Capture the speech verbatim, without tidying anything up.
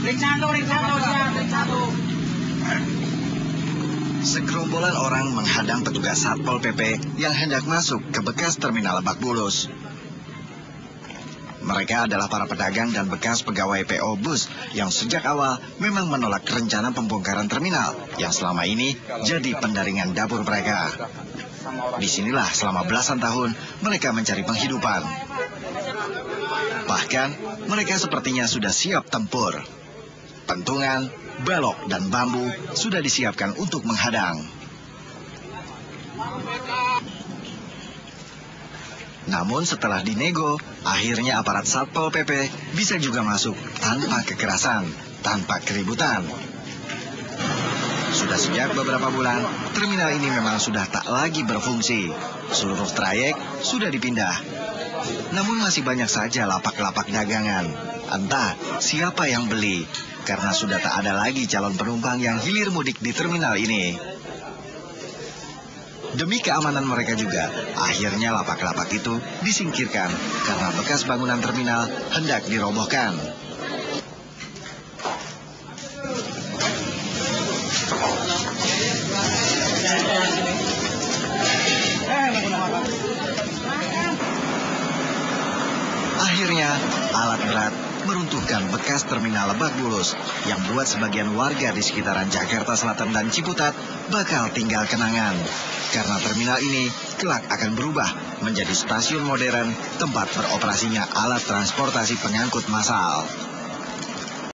Segerombolan orang menghadang petugas Satpol P P yang hendak masuk ke bekas terminal Lebak Bulus. Mereka adalah para pedagang dan bekas pegawai P O bus yang sejak awal memang menolak rencana pembongkaran terminal yang selama ini jadi pendaringan dapur mereka. Disinilah selama belasan tahun mereka mencari penghidupan. Bahkan mereka sepertinya sudah siap tempur. Pentungan, balok, dan bambu sudah disiapkan untuk menghadang. Namun setelah dinego, akhirnya aparat Satpol P P bisa juga masuk tanpa kekerasan, tanpa keributan. Sudah sejak beberapa bulan, terminal ini memang sudah tak lagi berfungsi. Seluruh trayek sudah dipindah. Namun masih banyak saja lapak-lapak dagangan. Entah siapa yang beli, karena sudah tak ada lagi calon penumpang yang hilir mudik di terminal ini. Demi keamanan mereka juga, akhirnya lapak-lapak itu disingkirkan karena bekas bangunan terminal hendak dirobohkan. Akhirnya, alat berat meruntuhkan bekas terminal Lebak Bulus yang buat sebagian warga di sekitaran Jakarta Selatan dan Ciputat bakal tinggal kenangan. Karena terminal ini kelak akan berubah menjadi stasiun modern tempat beroperasinya alat transportasi pengangkut massal.